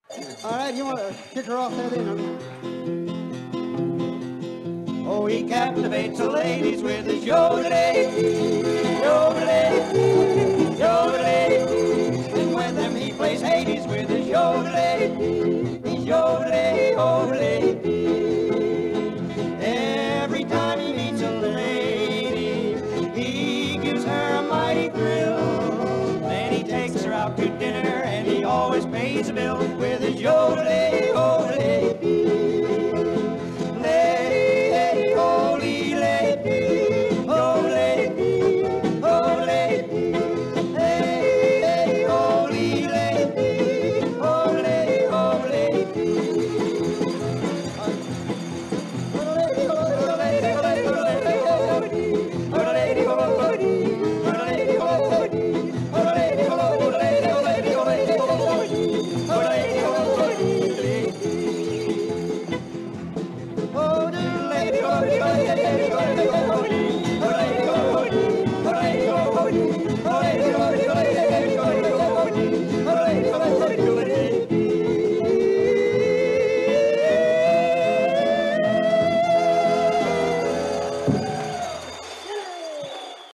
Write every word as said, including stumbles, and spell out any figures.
All right, you want to kick her off there, then? Oh, he captivates the ladies with his yodeling, yodeling, yodeling. And with them he plays Hades with his yodeling, he's yodeling, yodeling. Every time he meets a lady, he gives her a mighty thrill. Then he takes her out to dinner and he always pays the bill with his yodeling, yodeling. Oh,